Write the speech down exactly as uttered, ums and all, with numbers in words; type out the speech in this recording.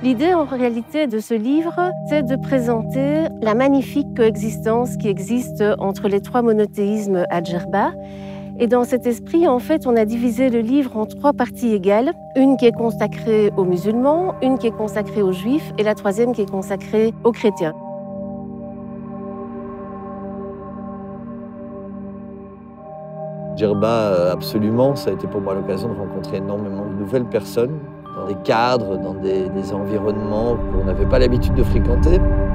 L'idée en réalité de ce livre, c'est de présenter la magnifique coexistence qui existe entre les trois monothéismes à Djerba. Et dans cet esprit, en fait, on a divisé le livre en trois parties égales. Une qui est consacrée aux musulmans, une qui est consacrée aux juifs et la troisième qui est consacrée aux chrétiens. Djerba, absolument, ça a été pour moi l'occasion de rencontrer énormément de nouvelles personnes, dans des cadres, dans des, des environnements qu'on n'avait pas l'habitude de fréquenter.